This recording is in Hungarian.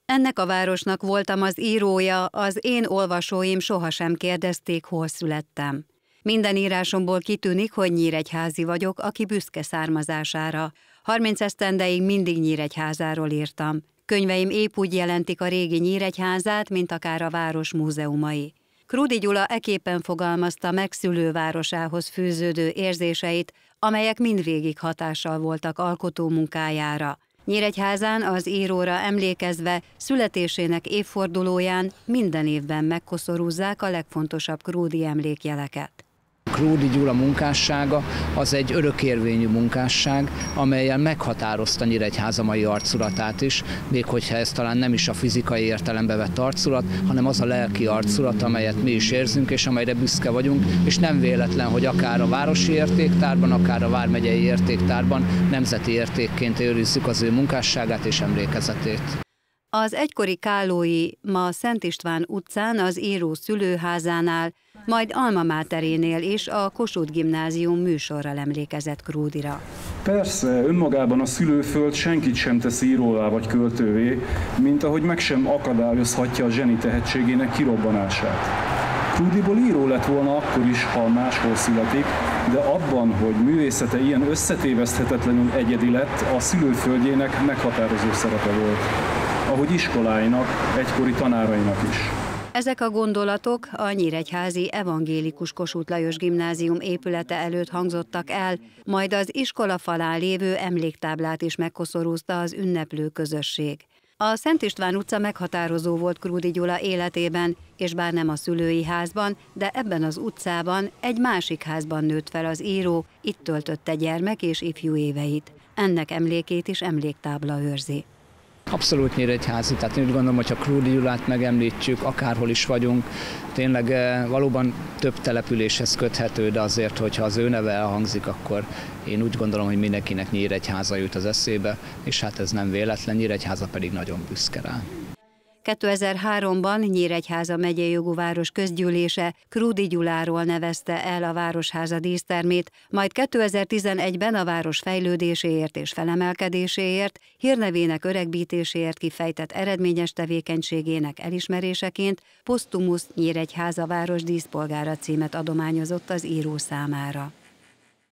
Ennek a városnak voltam az írója, az én olvasóim sohasem kérdezték, hol születtem. Minden írásomból kitűnik, hogy nyíregyházi vagyok, aki büszke származására. 30 esztendeig mindig Nyíregyházáról írtam. Könyveim épp úgy jelentik a régi Nyíregyházát, mint akár a város múzeumai. Krúdy Gyula ekképpen fogalmazta meg szülővárosához fűződő érzéseit, amelyek mindvégig hatással voltak alkotó munkájára. Nyíregyházán az íróra emlékezve születésének évfordulóján minden évben megkoszorúzzák a legfontosabb Krúdy emlékjeleket. Krúdy Gyula munkássága az egy örökérvényű munkásság, amellyel meghatározta Nyíregyháza mai arculatát is, még hogyha ez talán nem is a fizikai értelembe vett arculat, hanem az a lelki arculat, amelyet mi is érzünk, és amelyre büszke vagyunk, és nem véletlen, hogy akár a városi értéktárban, akár a vármegyei értéktárban nemzeti értékként őrizzük az ő munkásságát és emlékezetét. Az egykori Kállói, ma Szent István utcán az író szülőházánál, majd Alma Máterénél is a Kossuth Gimnázium műsorral emlékezett Krúdyra. Persze, önmagában a szülőföld senkit sem tesz íróvá vagy költővé, mint ahogy meg sem akadályozhatja a zseni tehetségének kirobbanását. Krúdyból író lett volna akkor is, ha máshol születik, de abban, hogy művészete ilyen összetéveszthetetlenül egyedi lett, a szülőföldjének meghatározó szerepe volt, ahogy iskoláinak, egykori tanárainak is. Ezek a gondolatok a nyíregyházi evangélikus Kossuth Lajos Gimnázium épülete előtt hangzottak el, majd az iskola falán lévő emléktáblát is megkoszorúzta az ünneplő közösség. A Szent István utca meghatározó volt Krúdy Gyula életében, és bár nem a szülői házban, de ebben az utcában egy másik házban nőtt fel az író, itt töltötte gyermek és ifjú éveit. Ennek emlékét is emléktábla őrzi. Abszolút nyíregyházi, tehát én úgy gondolom, hogy ha Krúdy Gyulát megemlítjük, akárhol is vagyunk, tényleg valóban több településhez köthető, de azért, hogyha az ő neve elhangzik, akkor én úgy gondolom, hogy mindenkinek Nyíregyháza jut az eszébe, és hát ez nem véletlen, Nyíregyháza pedig nagyon büszke rá. 2003-ban Nyíregyháza megyei jogú város közgyűlése Krúdy Gyuláról nevezte el a Városháza dísztermét, majd 2011-ben a város fejlődéséért és felemelkedéséért, hírnevének öregbítéséért kifejtett eredményes tevékenységének elismeréseként posztumusz Nyíregyháza város díszpolgára címet adományozott az író számára.